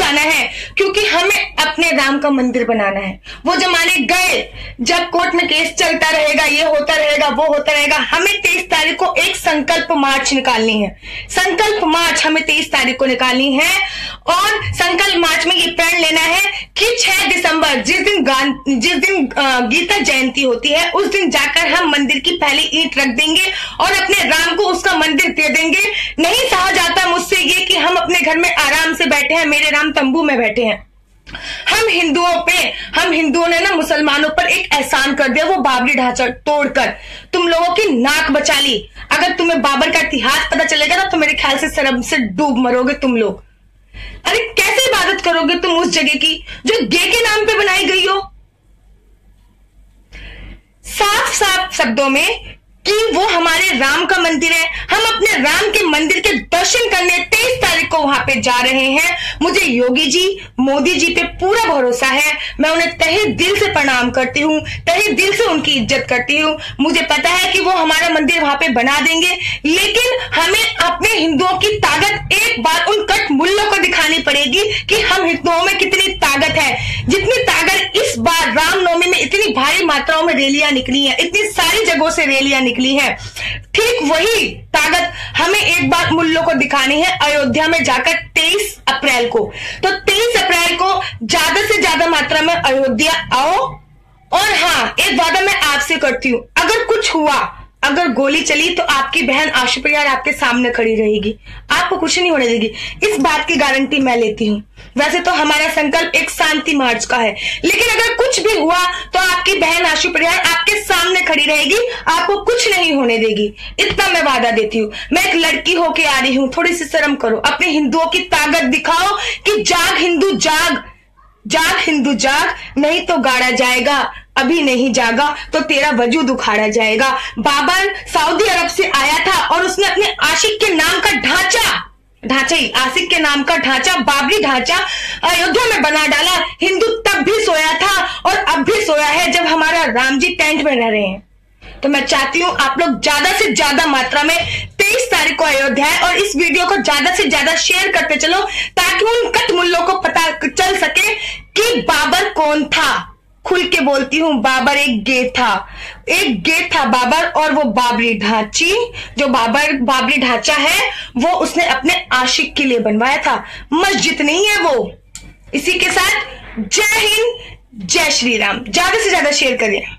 जाना है, क्योंकि हमें अपने राम का मंदिर बनाना है। वो जमाने गए जब कोर्ट में केस चलता रहेगा, ये होता रहेगा, वो होता रहेगा। हमें 23 तारीख को एक संकल्प मार्च निकालनी है। संकल्प मार्च हमें 23 तारीख को निकालनी है और संकल्प मार्च में ये प्रण लेना है कि 6 दिसंबर जिस दिन गीता जयंती होती है, उस दिन जाकर हम मंदिर की पहली ईंट रख देंगे और अपने राम को उसका मंदिर दे देंगे। नहीं सहा जाता मुझसे ये कि हम अपने घर में आराम से बैठे हैं, मेरे राम तंबू में बैठे हैं। हम हिंदुओं ने ना मुसलमानों पर एक एहसान कर दिया, वो बाबरी ढांचा तोड़कर तुम लोगों की नाक बचा ली। अगर तुम्हें बाबर का इतिहास पता चलेगा ना तो मेरे ख्याल से शर्म से डूब मरोगे तुम लोग। अरे कैसे इबादत करोगे तुम उस जगह की जो गे के नाम पे बनाई गई हो? साफ साफ शब्दों में कि वो हमारे राम का मंदिर है। हम अपने राम के मंदिर के दर्शन करने 23 तारीख को वहां पे जा रहे हैं। मुझे योगी जी, मोदी जी पे पूरा भरोसा है। मैं उन्हें तहे दिल से प्रणाम करती हूँ, तहे दिल से उनकी इज्जत करती हूँ। मुझे पता है कि वो हमारा मंदिर वहां पे बना देंगे, लेकिन हमें अपने हिंदुओं की ताकत एक बार उन कट मुल्लों को दिखानी पड़ेगी कि हम हिंदुओं में कितनी ताकत है। जितनी ताकत इस बार रामनवमी में इतनी भारी मात्राओं में रैलियां निकली है, इतनी सारी जगहों से रैलियां निकली है, ठीक वही ताकत हमें एक बार मुल्लों को दिखानी है अयोध्या में जाकर 23 अप्रैल को। तो 23 अप्रैल को ज्यादा से ज्यादा मात्रा में अयोध्या आओ। और हाँ, एक वादा मैं आपसे करती हूं, अगर कुछ हुआ, अगर गोली चली तो आपकी बहन आशुप्रिया आपके सामने खड़ी रहेगी, आपको कुछ नहीं होने देगी। इस बात की गारंटी मैं लेती हूँ। वैसे तो हमारा संकल्प एक शांति मार्च का है, लेकिन अगर कुछ भी हुआ तो आपकी बहन आशुप्रिया आपके सामने खड़ी रहेगी, आपको कुछ नहीं होने देगी। इतना मैं वादा देती हूँ। मैं एक लड़की होके आ रही हूँ, थोड़ी सी शर्म करो, अपने हिंदुओं की ताकत दिखाओ कि जाग हिंदू जाग, जाग हिंदू जाग, नहीं तो गाड़ा जाएगा। अभी नहीं जागा तो तेरा वजूद उखाड़ा जाएगा। बाबर सऊदी अरब से आया था और उसने अपने आशिक के नाम का आशिक के नाम का ढांचा, बाबरी ढांचा अयोध्या में बना डाला। हिंदू तब भी सोया था और अब भी सोया है जब हमारा राम जी टेंट में रह रहे हैं। तो मैं चाहती हूं आप लोग ज्यादा से ज्यादा मात्रा में 23 तारीख को अयोध्या है और इस वीडियो को ज्यादा से ज्यादा शेयर करते चलो, ताकि उन कट मुल्लों को पता चल सके कि बाबर कौन था। खुल के बोलती हूं, बाबर एक गेट था बाबर। और वो बाबरी ढांची, जो बाबरी ढांचा है, वो उसने अपने आशिक के लिए बनवाया था, मस्जिद नहीं है वो। इसी के साथ जय हिंद, जय श्री राम। ज्यादा से ज्यादा शेयर करिए।